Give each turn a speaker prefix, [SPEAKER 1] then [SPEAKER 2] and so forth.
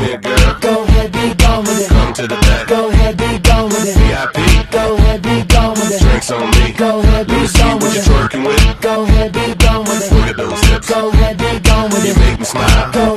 [SPEAKER 1] here, girl.
[SPEAKER 2] Go ahead, be gone with it.
[SPEAKER 1] Come to the back.
[SPEAKER 2] Go ahead, be gone with it.
[SPEAKER 1] VIP.
[SPEAKER 2] Go ahead, be gone with it.
[SPEAKER 1] Drinks on me.
[SPEAKER 2] Go ahead,
[SPEAKER 1] Let me
[SPEAKER 2] be
[SPEAKER 1] see
[SPEAKER 2] gone
[SPEAKER 1] what
[SPEAKER 2] with
[SPEAKER 1] you
[SPEAKER 2] it.
[SPEAKER 1] twerking with.
[SPEAKER 2] Go ahead, be gone with it.
[SPEAKER 1] Look at those hips.
[SPEAKER 2] Go ahead, be gone with
[SPEAKER 1] You
[SPEAKER 2] it.
[SPEAKER 1] make me smile.
[SPEAKER 2] Go